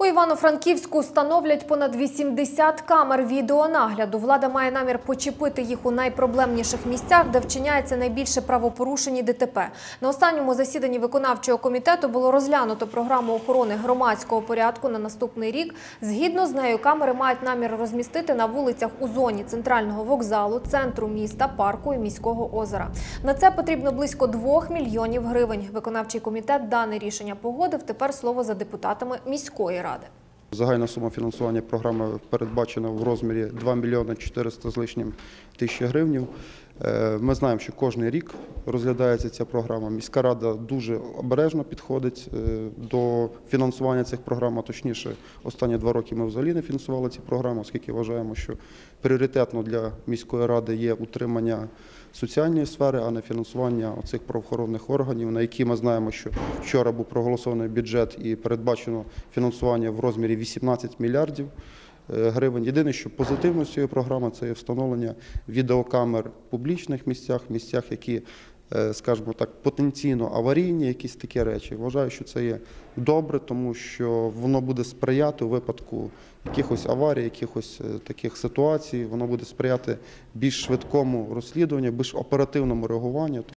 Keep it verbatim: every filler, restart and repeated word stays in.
Івано-Франківську встановлять понад вісімдесят камер відеонагляду. Влада має намір почепити їх у найпроблемніших місцях, де вчиняється найбільше правопорушень і ДТП. На останньому засіданні виконавчого комітету було розглянуто програму охорони громадського порядку на наступний рік. Згідно з нею, камери мають намір розмістити на вулицях у зоні центрального вокзалу, центру міста, парку і міського озера. На це потрібно близько двох мільйонів гривень. Виконавчий комітет дане рішення погодив. Тепер слово за депутатами міської ради. Загальна сума фінансування програми передбачена в розмірі два мільйони чотириста з лишнім тисячі гривень. Ми знаємо, що кожен рік розглядається ця програма. Міська рада дуже обережно підходить до фінансування цих програм, а точніше, останні два роки ми взагалі не фінансували ці програми, оскільки вважаємо, що пріоритетно для міської ради є утримання соціальної сфери, а не фінансування цих правоохоронних органів, на які ми знаємо, що вчора був проголосований бюджет і передбачено фінансування в розмірі вісімнадцять мільярдів гривень. Єдине, що позитивно з цієї програми – це встановлення відеокамер в публічних місцях, місцях, які, скажімо так, потенційно аварійні, якісь такі речі. Вважаю, що це є добре, тому що воно буде сприяти у випадку якихось аварій, якихось таких ситуацій, воно буде сприяти більш швидкому розслідуванню, більш оперативному реагуванню.